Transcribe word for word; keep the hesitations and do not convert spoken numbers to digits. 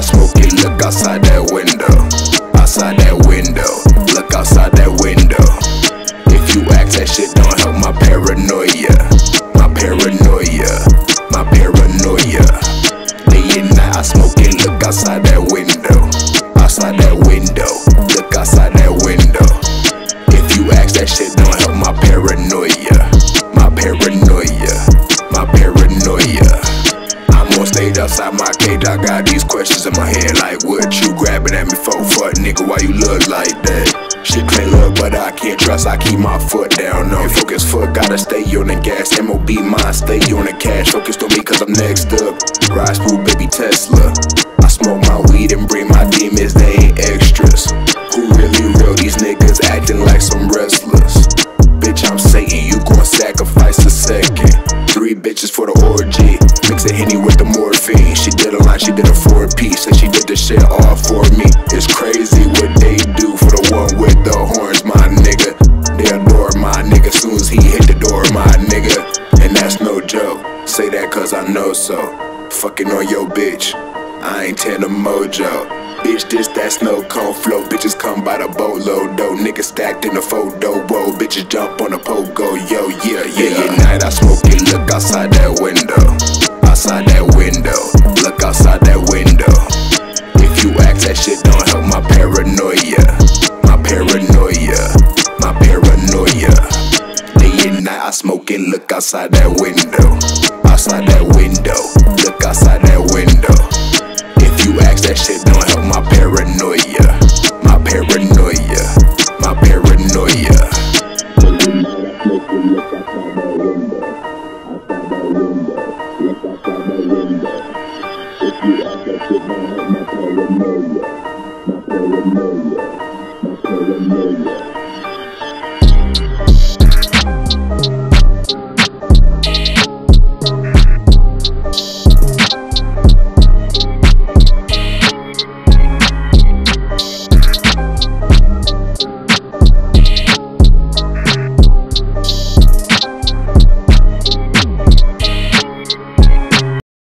smoke it, look outside that window. Outside that window, look outside that window. If you ask, that shit don't help my paranoia. My paranoia, my paranoia. Day and night I smoke it, look outside that window. Outside that window, look outside that window. If you ask, that shit don't help my paranoia. My paranoia, my paranoia. I'm on stage outside my cage, I got these questions in my head like, what you grabbing at me for? Fuck nigga, why you look like that? Shit can't look, but I can't trust, I keep my foot down on it. Focus foot, gotta stay on the gas. M O B mine, stay on the cash. Focused on me cause I'm next up. Ride smooth, baby Tesla. I smoke my weed and bring my demons, they ain't extras. Who really real? These niggas acting like some wrestlers. Bitch, I'm Satan, you gon' sacrifice a second. Three bitches for the orgy, mix a Henny with the morphine. She did a line, she did a four piece, and she did the shit all for me. It's crazy what they do for the one with the horns, my nigga. They adore my nigga, soon as he hit the door, my nigga. And that's no joke, say that cause I know so. Fucking on your bitch, I ain't Tana Mojo. Bitch, this that snow cone flow. Bitches come by the boatload, though. Niggas stacked in the photo, whoa. Bitches jump on the pogo, yo, yeah, yeah. At night I smoke it, look outside that window. Outside that window, look outside that window. If you ask, that shit don't help my paranoia. My paranoia, my paranoia. Day and night I smoke it, look outside that window. Outside that window, look outside that window. If you ask, that shit don't help my paranoia. My paranoia, my paranoia. If you ask, that shit don't help my paranoia. My paranoia, my paranoia.